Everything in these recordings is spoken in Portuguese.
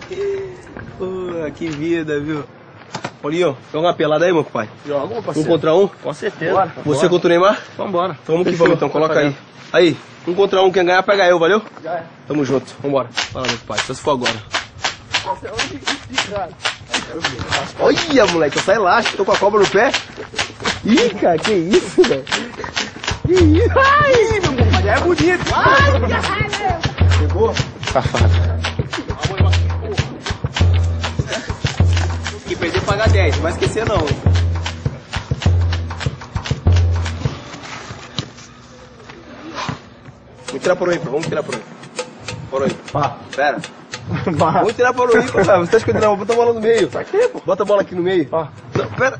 Pô, que vida, viu? Paulinho, joga uma pelada aí, meu pai. Joga, meu parceiro. 1 contra 1? Com certeza. Bora. Você contra o Neymar? Vambora. Vamos que vamos então, coloca aí. Aí, 1 contra 1, quem ganhar pega eu, valeu? Já é. Tamo junto, vambora. Fala, meu pai, só se for agora. Olha, moleque, eu saio elástico, tô com a cobra no pé. Ih, cara, que isso, velho? Que isso? Ai, meu compadre, é bonito. Ai, caralho. Pegou? Safado. Que perder paga 10, não vai esquecer não. Vamos tirar por aí, vamos tirar por aí. Por aí. Pera. Vamos tirar por aí, cara. Você tá escondendo a bota a bola no meio. Pra quê, pô? Bota a bola aqui no meio. Não, pera.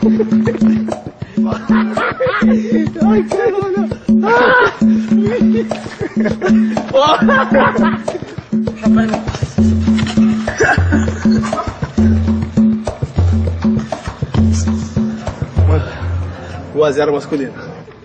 Ai, caralho. Mano, 1-0 masculino.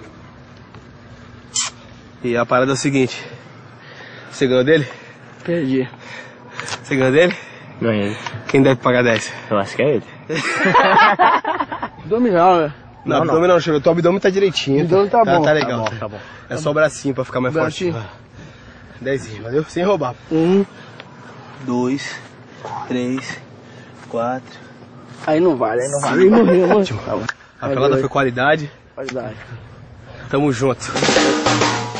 E a parada é o seguinte. Você ganhou dele? Perdi. Você ganhou dele? Ganhei. Quem deve pagar 10? Eu acho que é ele. Abdominal, né? Não, abdômen não, deixa eu ver. O teu abdômen tá direitinho. Abdômen tá bom. Tá legal. Tá bom. É só o bracinho pra ficar mais forte. 10, valeu? Sem roubar. 1, 2, 3, 4. Aí não vale, aí não vale. Aí morreu, A pelada foi qualidade. Qualidade. Tamo junto.